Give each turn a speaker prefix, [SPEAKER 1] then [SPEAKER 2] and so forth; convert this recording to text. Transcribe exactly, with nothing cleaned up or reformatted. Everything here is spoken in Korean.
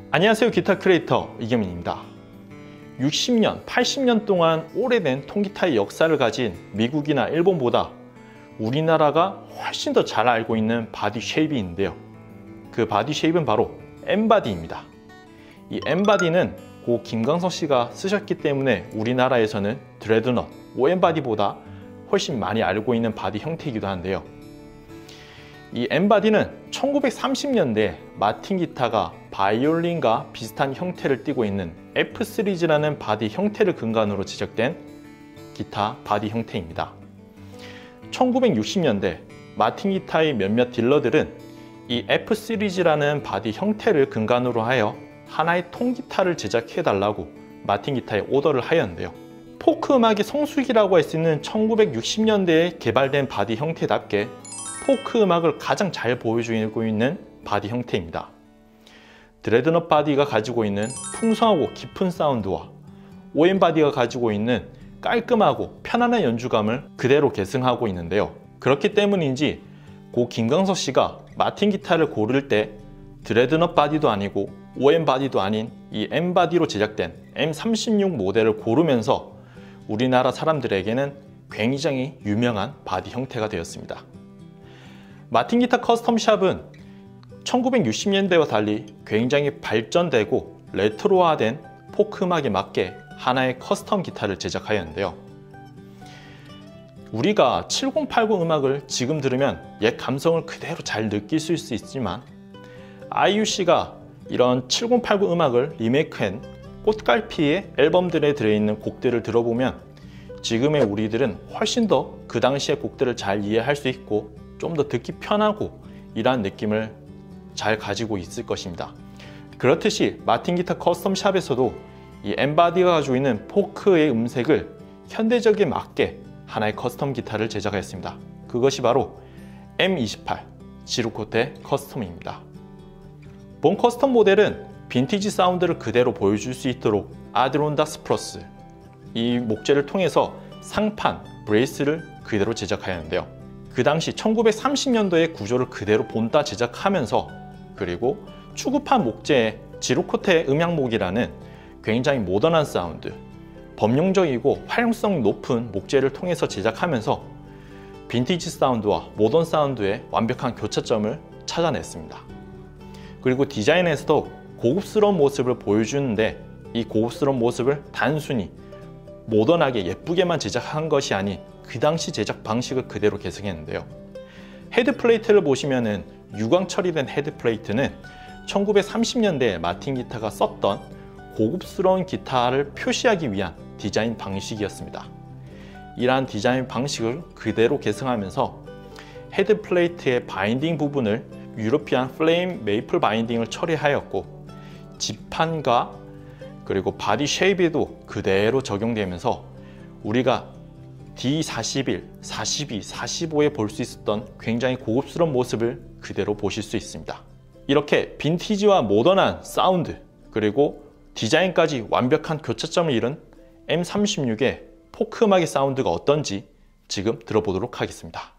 [SPEAKER 1] 안녕하세요, 기타 크리에이터 이경민입니다. 육십 년, 팔십 년 동안 오래된 통기타의 역사를 가진 미국이나 일본보다 우리나라가 훨씬 더 잘 알고 있는 바디 쉐입이 있는데요. 그 바디 쉐입은 바로 M바디입니다. 이 M바디는 고 김광석 씨가 쓰셨기 때문에 우리나라에서는 드레드넛, 오엠바디보다 훨씬 많이 알고 있는 바디 형태이기도 한데요. 이 M바디는 천구백삼십 년대 마틴 기타가 바이올린과 비슷한 형태를 띠고 있는 에프 시리즈라는 바디 형태를 근간으로 제작된 기타 바디 형태입니다. 천구백육십 년대 마틴 기타의 몇몇 딜러들은 이 에프 시리즈라는 바디 형태를 근간으로 하여 하나의 통기타를 제작해 달라고 마틴 기타에 오더를 하였는데요. 포크 음악의 성수기라고 할 수 있는 천구백육십 년대에 개발된 바디 형태답게 포크 음악을 가장 잘 보여주고 있는 바디 형태입니다. 드레드넛 바디가 가지고 있는 풍성하고 깊은 사운드와 오엠 바디가 가지고 있는 깔끔하고 편안한 연주감을 그대로 계승하고 있는데요. 그렇기 때문인지 고 김광석 씨가 마틴 기타를 고를 때 드레드넛 바디도 아니고 오엠 바디도 아닌 이 M 바디로 제작된 엠 삼십육 모델을 고르면서 우리나라 사람들에게는 굉장히 유명한 바디 형태가 되었습니다. 마틴 기타 커스텀 샵은 천구백육십 년대와 달리 굉장히 발전되고 레트로화된 포크 음악에 맞게 하나의 커스텀 기타를 제작하였는데요. 우리가 칠십, 팔십 음악을 지금 들으면 옛 감성을 그대로 잘 느낄 수 있지만 아이유씨가 이런 칠십, 팔십 음악을 리메이크한 꽃갈피의 앨범들에 들어있는 곡들을 들어보면 지금의 우리들은 훨씬 더 그 당시의 곡들을 잘 이해할 수 있고 좀 더 듣기 편하고 이러한 느낌을 잘 가지고 있을 것입니다. 그렇듯이 마틴 기타 커스텀 샵에서도 이 M바디가 가지고 있는 포크의 음색을 현대적에 맞게 하나의 커스텀 기타를 제작하였습니다. 그것이 바로 엠 이십팔 지루코테 커스텀입니다. 본 커스텀 모델은 빈티지 사운드를 그대로 보여줄 수 있도록 아디론다스 플러스 이 목재를 통해서 상판, 브레이스를 그대로 제작하였는데요. 그 당시 천구백삼십 년도의 구조를 그대로 본따 제작하면서 그리고 추구판 목재의 지루코테 음향목이라는 굉장히 모던한 사운드, 범용적이고 활용성이 높은 목재를 통해서 제작하면서 빈티지 사운드와 모던 사운드의 완벽한 교차점을 찾아냈습니다. 그리고 디자인에서도 고급스러운 모습을 보여주는데 이 고급스러운 모습을 단순히 모던하게 예쁘게만 제작한 것이 아닌 그 당시 제작 방식을 그대로 계승했는데요. 헤드 플레이트를 보시면은 유광 처리된 헤드 플레이트는 천구백삼십 년대 마틴 기타가 썼던 고급스러운 기타를 표시하기 위한 디자인 방식이었습니다. 이러한 디자인 방식을 그대로 계승하면서 헤드 플레이트의 바인딩 부분을 유러피안 플레임 메이플 바인딩을 처리하였고 지판과 그리고 바디 쉐입에도 그대로 적용되면서 우리가 디 사십일, 사십이, 사십오에 볼 수 있었던 굉장히 고급스러운 모습을 그대로 보실 수 있습니다. 이렇게 빈티지와 모던한 사운드 그리고 디자인까지 완벽한 교차점을 이룬 엠 삼십육의 포크 음악의 사운드가 어떤지 지금 들어보도록 하겠습니다.